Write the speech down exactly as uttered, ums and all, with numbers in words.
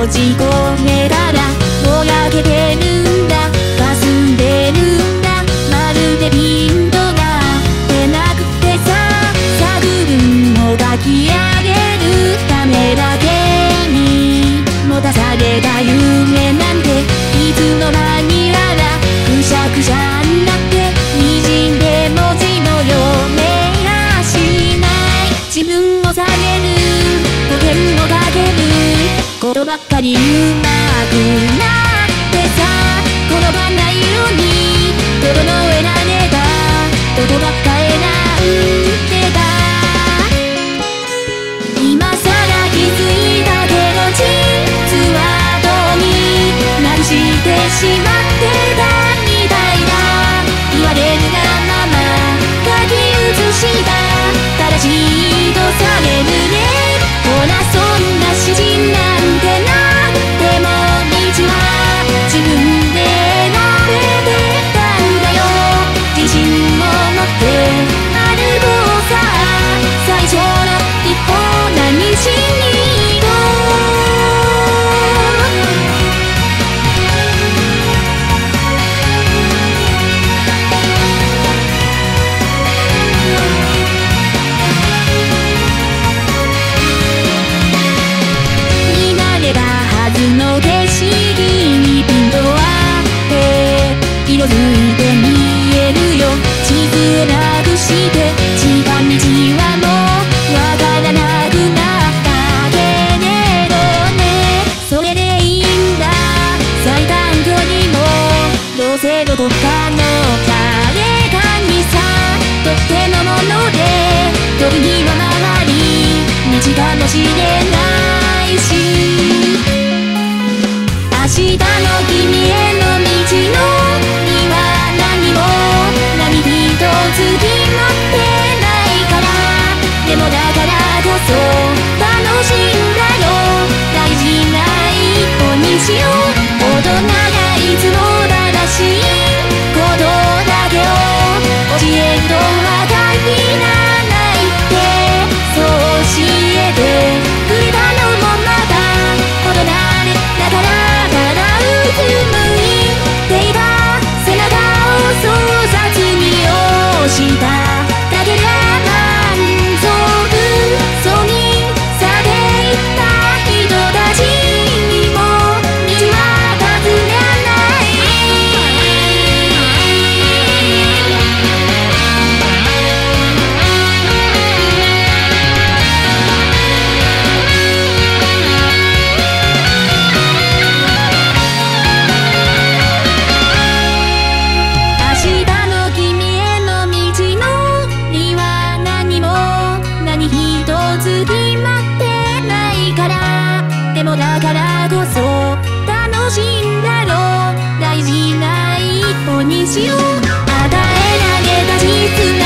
閉じ込めたらぼやけてるんだ、霞んでるんだ、まるでピントが出なくてさ、作文を書き上げるためだけに持たされた夢なんていつの間にやらくしゃくしゃになって滲んで文字も読めやしない。自分を下げる保険をかけることばっかりうまくなってさ、このバナ色に整えられたことばっか選んでた。今さら気づいたけど実はどうになくしてしまってたみたいだ。言われるがまま書き写した正しいとされるね。ほらそんな詩人なんてなっても道は自分で選べてたんだよ。自信を持って歩こうさ、最初の一歩何しに行こ見慣れたはずの景色にピント合って色づいて見えるよ。地図なくして近道はもうわからなくなったけれどね。それでいいんだ最短距離もどうせどこかの誰かにさとってのもので時には回り道かもしれないし、明日の君への道のには何も何一つ決まってないから。でもだからこそ楽しいんだよ、大事な一歩にしよう。大人がいつも正しいことだけを教えるとは限らないって、そう教えてくれたのもまた大人でだからただうつむいていた背中を粗雑に押しただけで満足そうに去っていった人たちにも道は尋ねない。明日の君への道のりは何も何一つ決まってないから。でもだからこそ楽しいんだろう、大事な一歩にしよう。与えられた実